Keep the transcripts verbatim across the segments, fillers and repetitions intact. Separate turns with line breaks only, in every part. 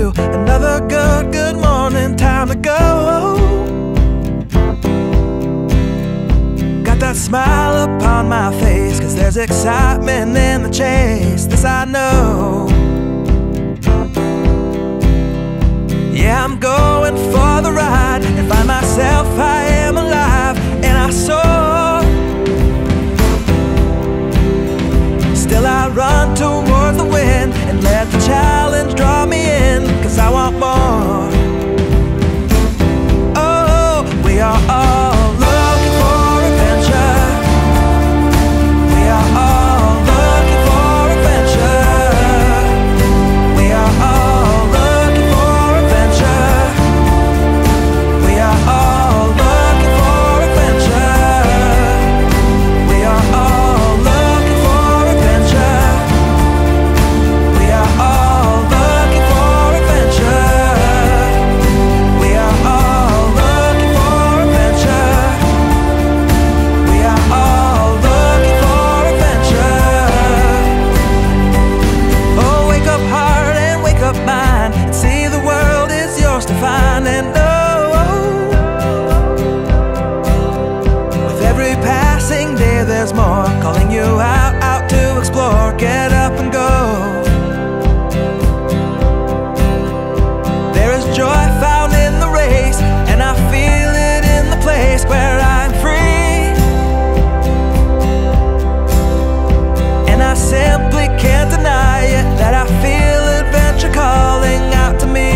you. Another good, good morning, time to go. Got that smile upon my face, 'cause there's excitement in the chase, this I know. Yeah, I'm going for the ride and find myself, I am alive, and I soar. Still I run towards the wind and let the challenge draw me in, 'cause I want more. Oh, we are all looking for adventure. We are all looking for adventure. We are all looking for adventure. We are all looking for adventure. We are all looking for adventure. We are all looking for adventure. We are all looking for adventure. We are all looking for adventure. Oh, wake up heart and wake up mind, and see the world is yours to find. And oh, with every passing day there's more, calling you out, out to explore. Get up and go. There is joy found in the race, and I feel it in the place where I'm free. And I simply can't deny it, that I feel adventure calling out to me.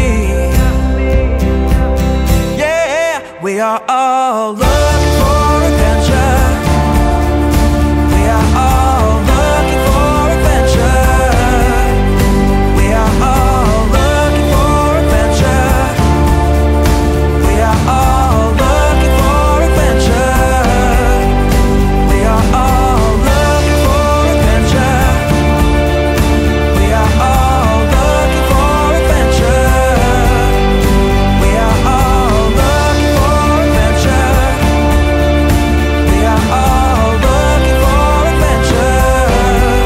Yeah, we are all looking for adventure. We are all looking for adventure. We are all looking for adventure. We are all looking for adventure. We are all looking for adventure. We are all looking for adventure. We are all looking for adventure. We are all looking for adventure.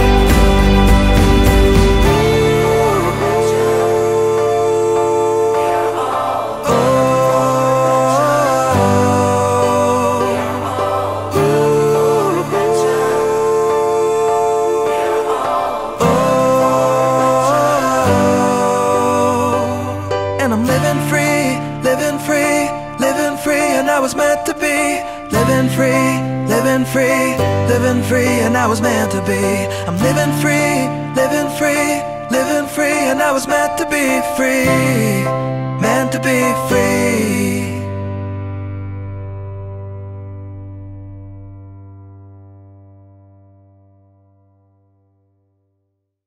And I'm living free, living free, living free, and I was meant to be. Living free, living free, living free, and I was meant to be. I'm living free, living free, living free, and I was meant to be free. Meant to be free.